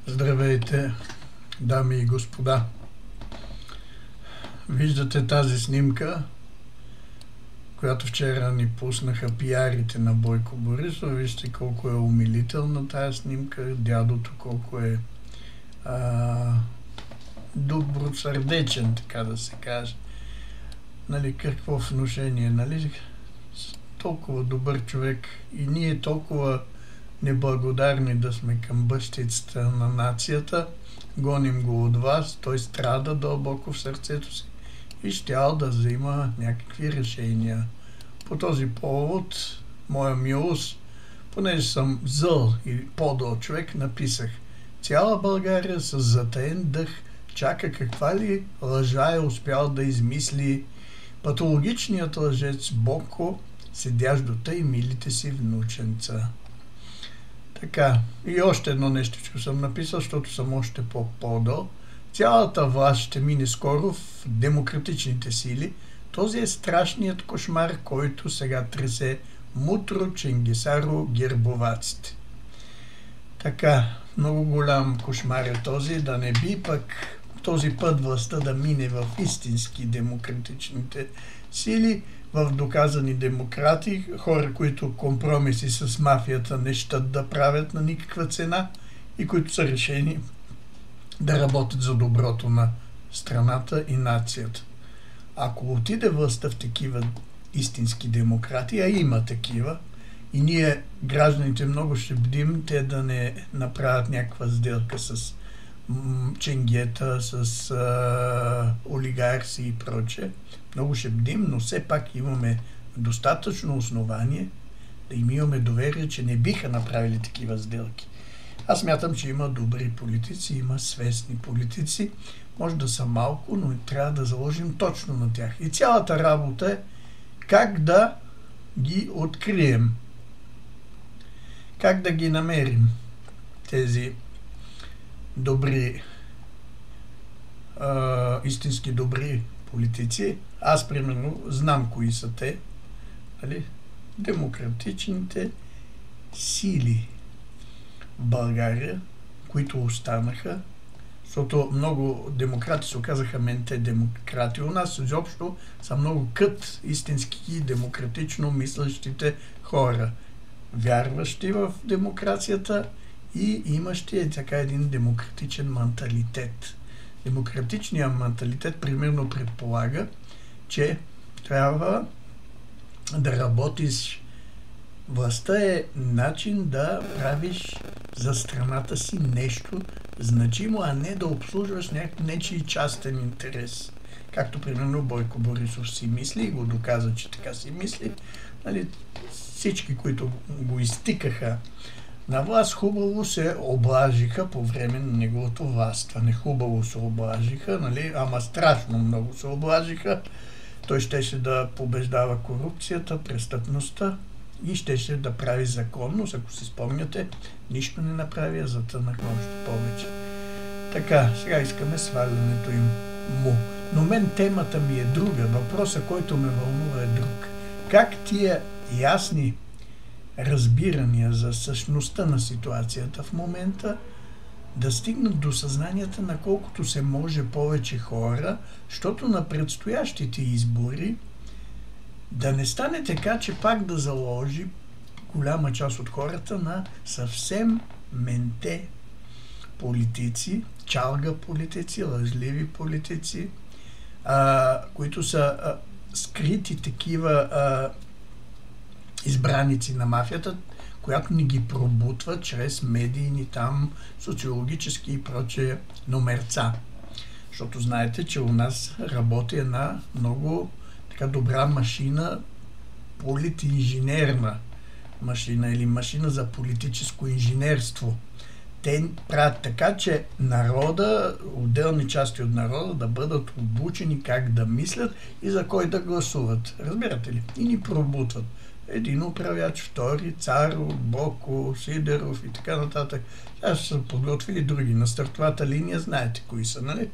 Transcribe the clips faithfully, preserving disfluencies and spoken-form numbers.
Здравейте, дами и господа! Виждате тази снимка, която вчера ни пуснаха пиарите на Бойко Борисов. Вижте колко е умилителна тази снимка, дядото колко е а, добросърдечен, така да се каже. Нали, какво внушение, нали? Толкова добър човек и ние толкова неблагодарни да сме към бащицата на нацията, гоним го от вас, той страда дълбоко в сърцето си и щял да взима някакви решения. По този повод, моя милост, понеже съм зъл и подъл човек, написах: цяла България с затаен дъх чака каква ли лъжа е успял да измисли патологичният лъжец Бойко, седящ до тъй милите си внученца. Така, и още едно нещичко съм написал, защото съм още по-подъл. Цялата власт ще мине скоро в демократичните сили. Този е страшният кошмар, който сега тресе мутро ченгесаро гербоваците. Така, много голям кошмар е този, да не би пък този път властта да мине в истински демократичните сили, в доказани демократи, хора, които компромиси с мафията не щат да правят на никаква цена и които са решени да работят за доброто на страната и нацията. Ако отиде властта в такива истински демократи, а има такива, и ние, гражданите, много ще бдим те да не направят някаква сделка с ченгета, с а, олигарси и прочее. Много ще бдим, но все пак имаме достатъчно основание да им имаме доверие, че не биха направили такива сделки. Аз смятам, че има добри политици, има свестни политици. Може да са малко, но трябва да заложим точно на тях. И цялата работа е как да ги открием. Как да ги намерим тези добри, а, истински добри политици. Аз, примерно, знам кои са те. Нали? Демократичните сили в България, които останаха, защото много демократи се оказаха менте демократи. У нас изобщо са много кът истински демократично мислещите хора, вярващи в демокрацията и имащи е така един демократичен менталитет. Демократичният менталитет примерно предполага, че трябва да работиш. Властта е начин да правиш за страната си нещо значимо, а не да обслужваш нечий частен интерес. Както примерно Бойко Борисов си мисли и го доказа, че така си мисли. Нали, всички, които го изтикаха на власт, хубаво се облажиха по време на неговото властване. Хубаво се облажиха, нали? Ама страшно много се облажиха. Той щеше да побеждава корупцията, престъпността и щеше да прави законност. Ако си спомняте, нищо не направи, а затънахме още повече. Така, сега искаме свалянето им му. Но мен темата ми е друга. Въпросът, който ме вълнува, е друг. Как тия ясни разбирания за същността на ситуацията в момента да стигнат до съзнанията на колкото се може повече хора, защото на предстоящите избори да не стане така, че пак да заложи голяма част от хората на съвсем менте политици, чалга политици, лъжливи политици, а, които са а, скрити такива а, избраници на мафията, която ни ги пробутва чрез медийни там, социологически и прочее номерца. Защото знаете, че у нас работи една много така добра машина, политинженерна машина или машина за политическо инженерство. Те правят така, че народа, отделни части от народа да бъдат обучени как да мислят и за кой да гласуват. Разбирате ли? И ни пробутват. Един управляч, втори, Царов, Боко, Сидеров и така нататък. Сега ще са подготвили други. На стартовата линия знаете кои са, нали?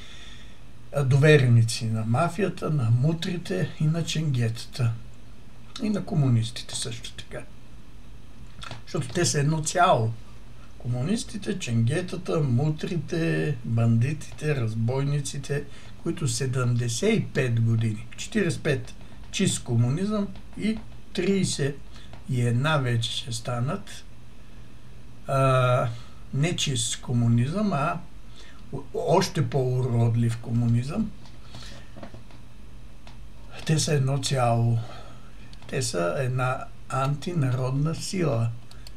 Довереници на мафията, на мутрите и на ченгетата. И на комунистите също така. Защото те са едно цяло. комунистите, ченгетата, мутрите, бандитите, разбойниците, които седемдесет и пет години, четиридесет и пет чист комунизъм и тридесет и една вече ще станат а, не чист комунизъм, а още по-уродлив комунизъм. Те са едно цяло. Те са една антинародна сила.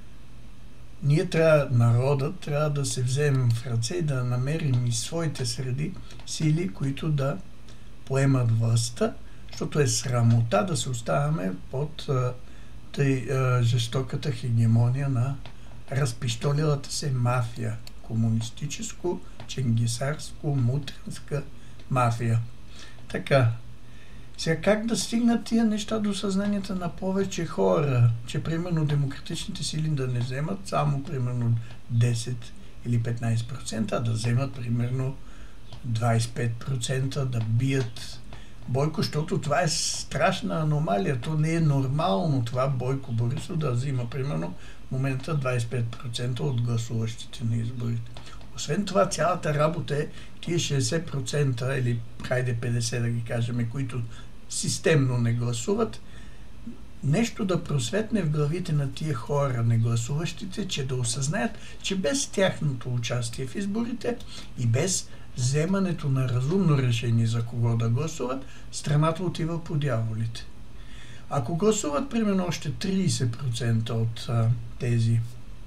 Ние трябва, народът, трябва да се вземем в ръце и да намерим и своите среди сили, които да поемат властта, защото е срамота да се оставяме под а, тъй а, жестоката хегемония на разпищолилата се мафия. Комунистическо, ченгесарско, мутренска мафия. Така. Сега как да стигнат тия неща до съзнанията на повече хора, че примерно демократичните сили да не вземат само примерно десет или петнайсет процента, а да вземат примерно двайсет и пет процента, да бият Бойко, защото това е страшна аномалия. То не е нормално това Бойко Борисов да взима примерно в момента двайсет и пет процента от гласуващите на изборите. Освен това, цялата работа е тия шейсет процента или хайде петдесет да ги кажем, които системно не гласуват, нещо да просветне в главите на тия хора, не гласуващите, че да осъзнаят, че без тяхното участие в изборите и без вземането на разумно решение за кого да гласуват, страната отива по дяволите. Ако гласуват примерно още трийсет процента от а, тези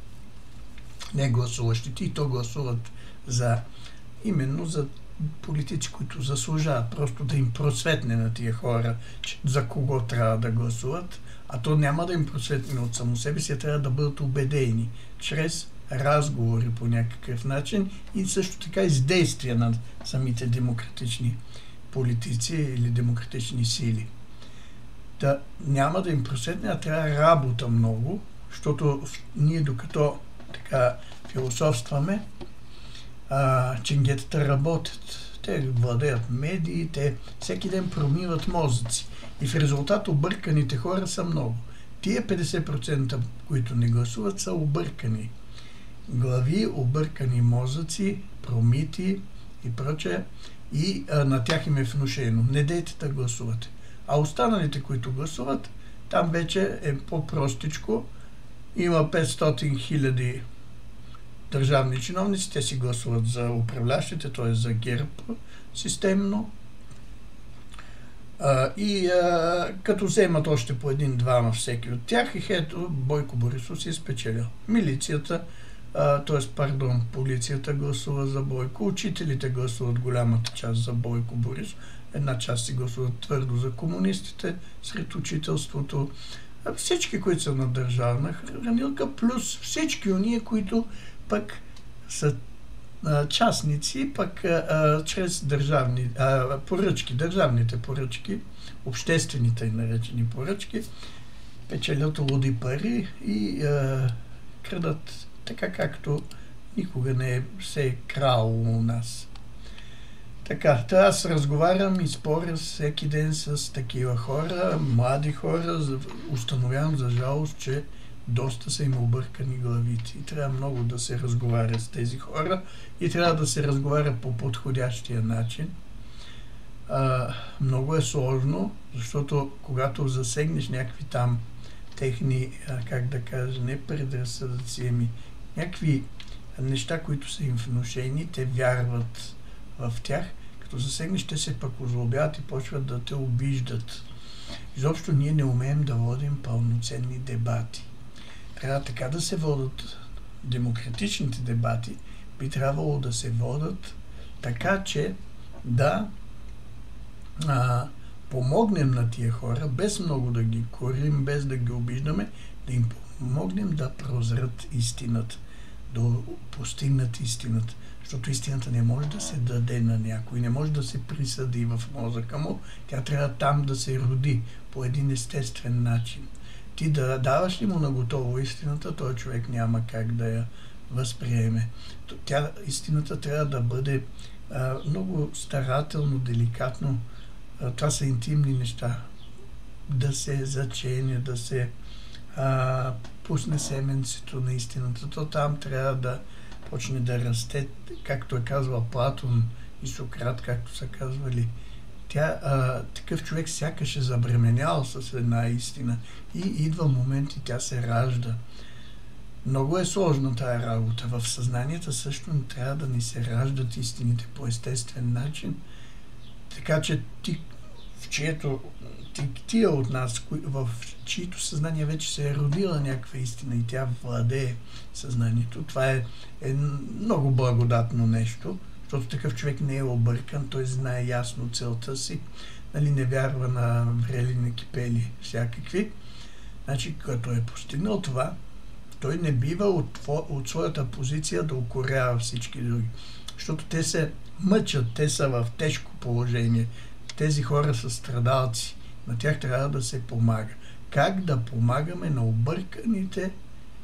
негласуващите, и то гласуват за именно за политици, които заслужават, просто да им просветне на тия хора, че за кого трябва да гласуват, а то няма да им просветне от само себе си, трябва да бъдат убедени чрез разговори по някакъв начин и също така издействия на самите демократични политици или демократични сили. Да няма да им просветне, а трябва работа много, защото ние докато така философстваме, а, ченгетата работят. Те владеят медии, те всеки ден промиват мозъци. И в резултат обърканите хора са много. Тия петдесет процента, които не гласуват, са объркани глави, объркани мозъци, промити и прочее. И а, на тях им е внушено. Не дейте да гласувате. А останалите, които гласуват, там вече е по-простичко. Има петстотин хиляди държавни чиновници, те си гласуват за управляващите, т.е. за ГЕРБ системно. А, и а, като вземат още по един-двама всеки от тях, и ето Бойко Борисов си е спечелил. Милицията, т.е. пардон, полицията гласува за Бойко, учителите гласуват голямата част за Бойко Борисов, една част си гласуват твърдо за комунистите, сред учителството, всички, които са на държавна хранилка, плюс всички уния, които пък са а, частници, пък а, чрез държавни а, поръчки, държавните поръчки, обществените наречени поръчки, печелят луди пари и а, крадат така, както никога не е се е крало у нас. Така, та аз разговарям и споря всеки ден с такива хора, млади хора, установявам за жалост, че доста са им объркани главите и трябва много да се разговаря с тези хора и трябва да се разговаря по подходящия начин. А, много е сложно, защото когато засегнеш някакви там техни, а, как да кажа, не предразсъдъци, ами някакви неща, които са им внушени, те вярват в тях, като засегнеш, те се пък озлобяват и почват да те обиждат. Изобщо ние не умеем да водим пълноценни дебати. Трябва така да се водят демократичните дебати, би трябвало да се водят така, че да а, помогнем на тия хора, без много да ги корим, без да ги обиждаме, да им помогнем да прозрат истината, да постигнат истината. Защото истината не може да се даде на някой, не може да се присъди в мозъка му, тя трябва там да се роди по един естествен начин. Ти да даваш ли му на готово истината, той човек няма как да я възприеме. Тя, истината трябва да бъде а, много старателно, деликатно. А, това са интимни неща. Да се зачене, да се а, пусне семенцето на истината, то там трябва да почне да расте, както е казвал Платон и Сократ, както са казвали. Тя, а, такъв човек сякаш е забременял с една истина и идва момент и тя се ражда. Много е сложна тая работа. В съзнанията също не трябва да ни се раждат истините по естествен начин. Така че ти, в чието, ти, тия от нас, в чието съзнание вече се е родила някаква истина и тя владее съзнанието, това е, е много благодатно нещо, защото такъв човек не е объркан, той знае ясно целта си, нали, не вярва на врели, на кипели всякакви. Значи, като е постигнал това, той не бива от, от своята позиция да укорява всички други. Защото те се мъчат, те са в тежко положение. Тези хора са страдалци. На тях трябва да се помага. Как да помагаме на обърканите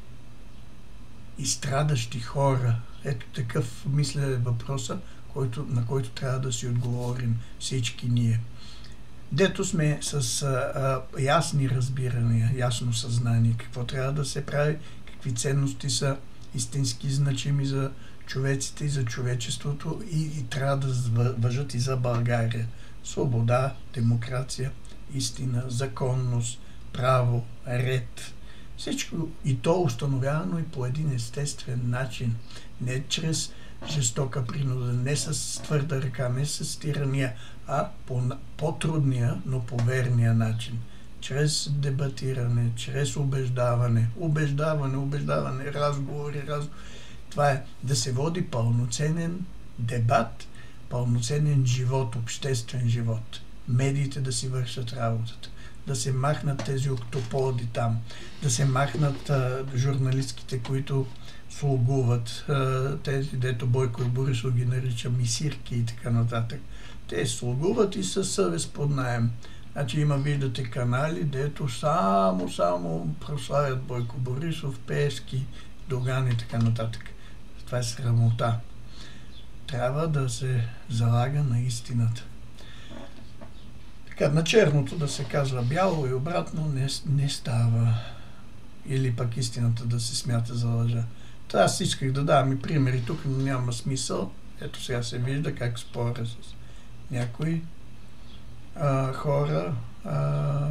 и страдащи хора? Ето такъв, мисля, е въпроса, който, на който трябва да си отговорим всички ние. Дето сме с а, а, ясни разбирания, ясно съзнание, какво трябва да се прави, какви ценности са истински значими за човеците и за човечеството и, и трябва да важат и за България. Свобода, демокрация, истина, законност, право, ред. Всичко и то установявано и по един естествен начин. Не чрез жестока принуда, не с твърда ръка, не с тирания, а по по-трудния, но по верния начин. Чрез дебатиране, чрез убеждаване, убеждаване, убеждаване, разговори, разговори. Това е да се води пълноценен дебат, пълноценен живот, обществен живот. Медиите да си вършат работата, да се махнат тези октоподи там, да се махнат а, журналистките, които слугуват, а, тези, дето Бойко Борисов ги нарича мисирки и така нататък. Те слугуват и със съвест под наем. Значи има, виждате, канали, дето само, само прославят Бойко Борисов, Пеевски, Доган и така нататък. Това е срамота. Трябва да се залага на истината. Така, на черното да се казва бяло и обратно не, не става. Или пък истината да се смята за лъжа. Та аз исках да давам и примери тук, но няма смисъл. Ето сега се вижда как споря с някои а, хора. А,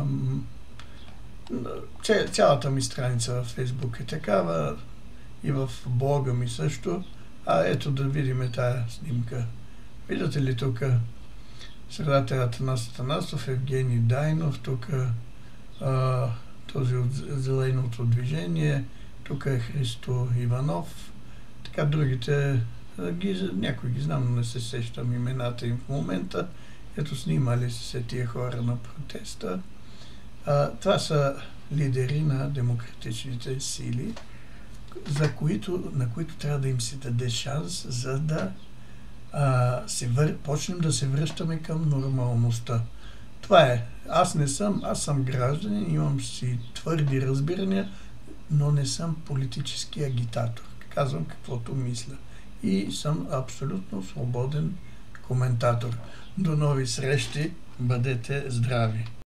цялата ми страница във Фейсбук е такава и в блога ми също. А ето да видим тая снимка. Виждате ли тук средата е Атанас Атанасов, Евгений Дайнов, тук а, този от Зеленото движение, тук е Христо Иванов, така другите, ги, някой ги знам, но не се сещам имената им в момента. Ето снимали се тия хора на протеста. А, това са лидери на демократичните сили, за които, на които трябва да им се даде шанс, за да а, се вър... почнем да се връщаме към нормалността. Това е. Аз не съм, аз съм гражданин, имам си твърди разбирания, но не съм политически агитатор. Казвам каквото мисля. И съм абсолютно свободен коментатор. До нови срещи, бъдете здрави!